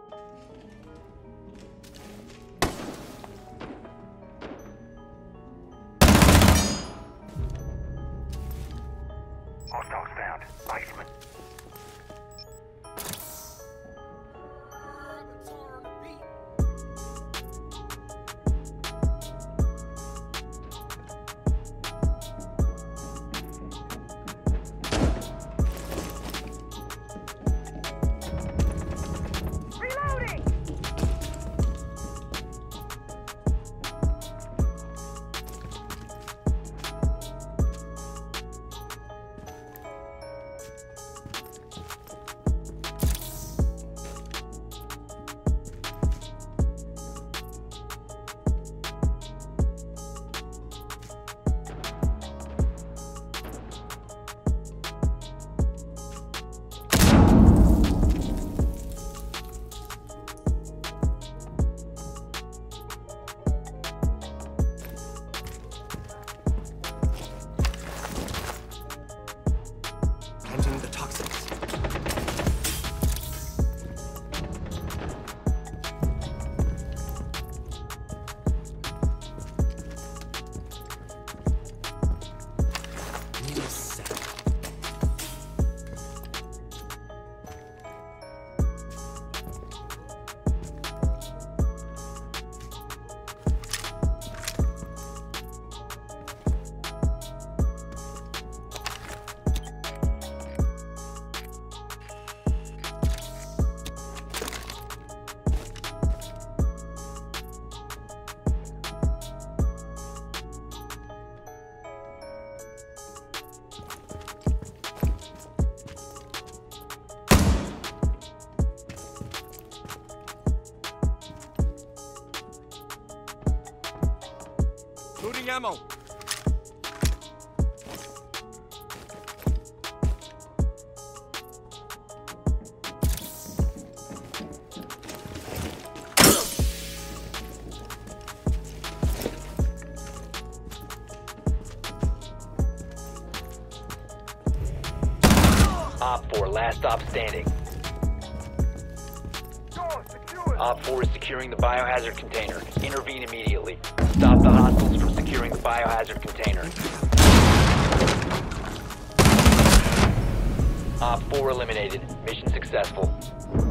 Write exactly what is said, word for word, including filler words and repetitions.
Hostiles found. Basement. Handling the toxins. Need a sec. Loading ammo. Op four, last stop standing. Op four is securing the biohazard container. Intervene immediately. Stop the hostiles from securing the biohazard container. Op four eliminated. Mission successful.